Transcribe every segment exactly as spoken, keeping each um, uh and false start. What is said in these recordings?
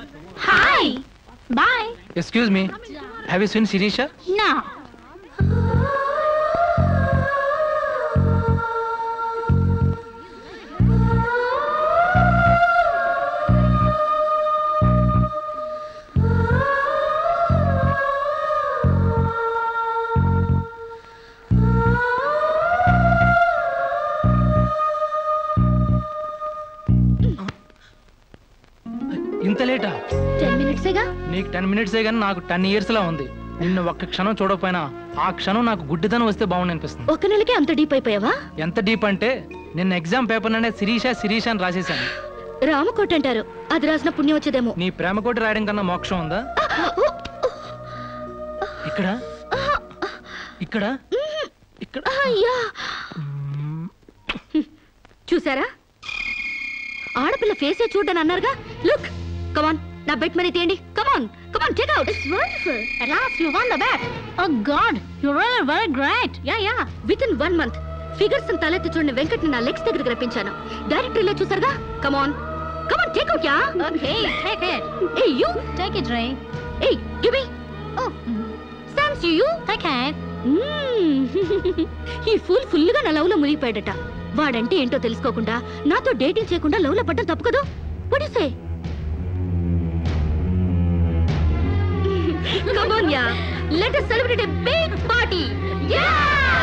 Hi. Bye. Excuse me. Have you seen Sirisha? No. ఇంత లేటా? Ten మినిట్సేగా. నీకు ten మినిట్సే కానీ నాకు టెన్ ఇయర్స్ లా ఉంది. నిన్ను ఒక్క క్షణం చూడకపోయినా ఆ క్షణం నాకు గుడ్డిదనం వస్తే బాగుంది అనిపిస్తుంది. ఒక్క నెలకే అంత డీప్ అయిపోయావా? ఎంత డీప్ అంటే నిన్న ఎగ్జామ్ పేపర్ అనే శిరీష శిరీష అని రాసేసాను. రామకోట అంటారు, అది రాసిన పుణ్యం వచ్చేదేమో. నీ ప్రేమ కోటి రాయడం కన్నా మోక్షం ఉందా? ఇక్కడ ఇక్కడ ఇక్కడ చూసారా, ఆడపిల్ల ఫేసే చూడని అన్నారుగా. లుక్, కమాన్, నా బెట్ మనీ తీయండి. Come on come on, take out. It's wonderful. At last you won the bet. Oh God, you're really very great. Yeah yeah. Within one month figures తలెత్తి చూడని వెంకట్ ని నా లెగ్స్ దగ్గరికి రప్పించాను. డైరెక్టరీలో చూసారుగా. Come on come on, take out. Yeah okay, take it. Hey you, take it, Ray. Hey, give me. Oh, Sam's you. Take it. ఈ full full గా నా లవ్ లో మునిగిపోయాడట. వాడంటే ఏంటో తెలుసుకోకుండా నాతో డేటింగ్ చేయకుండా లవ్ లో పడ్డం తప్పు కదా. What do you say? Come on, yeah. Let us celebrate a big party. Yeah!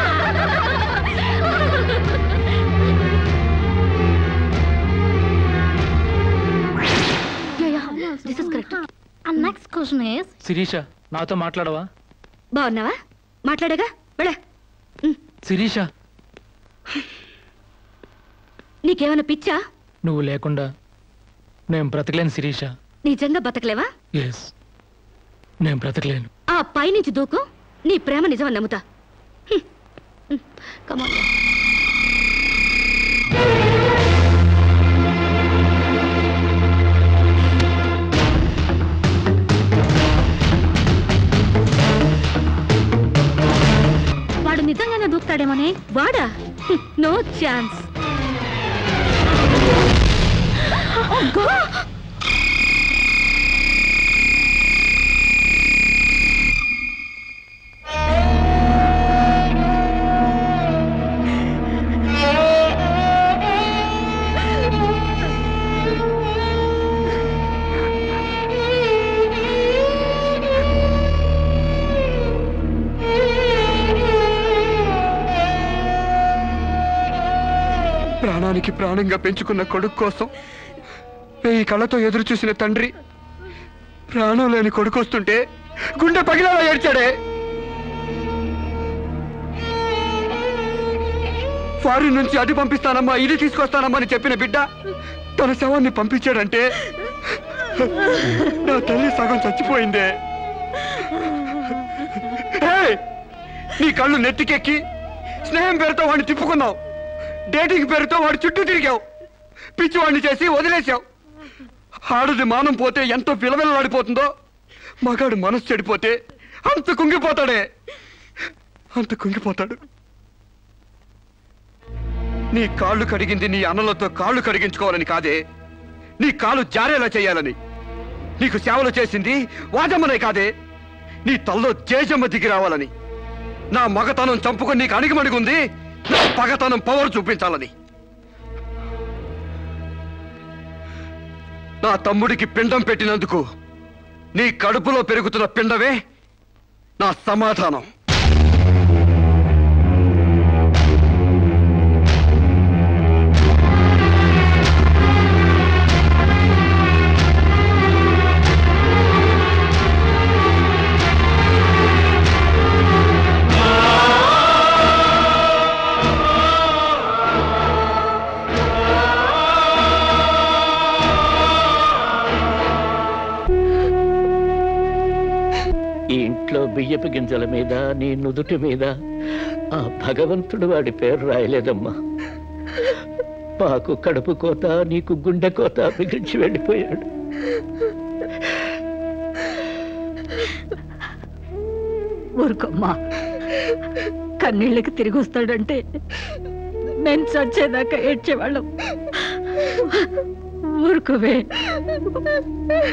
Yeah, yeah. This is correct. And next question is... Sirisha, నాతో మాట్లాడవా? బాగున్నావా? మాట్లాడగా వెళ్ళ. శిరీష, నీకేమైనా పిచ్చా? నువ్వు లేకుండా నేను బ్రతకలేను శిరీష. నిజంగా బతకలేవా? ఎస్, నేను బ్రతకలేను. ఆ పైనుంచి దూకు, నీ ప్రేమ నిజమని నమ్ముతా. కమాన్. వాడు నిజంగానే దూకుతాడేమోనే. వాడా? No chance. ప్రాణానికి ప్రాణంగా పెంచుకున్న కొడుకు కోసం వెయ్యి కళ్ళతో ఎదురు చూసిన తండ్రి ప్రాణం లేని కొడుకు వస్తుంటే గుండె పగిలేలా ఏడ్చాడే. ఫారిన్ నుంచి అది పంపిస్తానమ్మా ఇది తీసుకొస్తానమ్మా అని చెప్పిన బిడ్డ తన శవాన్ని పంపించాడంటే నా తల్లి సగం చచ్చిపోయిందే. నీ కళ్ళు నెత్తికెక్కి స్నేహం పేరుతో వాడిని తిప్పుకున్నావు, డేటింగ్ పేరుతో వాడి చుట్టూ తిరిగావు, పిచ్చివాడిని చేసి వదిలేశావు. ఆడది మానం పోతే ఎంతో విలవిలలాడిపోతుందో మగాడు మనసు చెడిపోతే అంత కుంగిపోతాడే, అంత కుంగిపోతాడు. నీ కాళ్ళు కడిగింది నీ అన్నలతో కాళ్ళు కడిగించుకోవాలని కాదే, నీ కాళ్ళు జారేలా చేయాలని. నీకు సేవలు చేసింది వాజమ్మనే కాదే, నీ తల్లో జేజమ్మ దిగి రావాలని. నా మగతనం చంపుకొని నీకు అణిగిమణిగుంది నా పగతనం పవర్ చూపించాలని. నా తమ్ముడికి పిండం పెట్టినందుకు నీ కడుపులో పెరుగుతున్న పిండమే నా సమాధానం. బియ్యపు గింజల మీద నీ నుదుటి మీద ఆ భగవంతుడు వాడి పేరు రాయలేదమ్మా. మాకు కడుపు కోత నీకు గుండె కోత మిగిల్చి వెళ్ళిపోయాడు. ఊరుకోమ్మా, కన్నీళ్ళకి తిరిగి వస్తాడంటే మేము చచ్చేదాకా ఏడ్చేవాళ్ళం. ఊరుకోవే.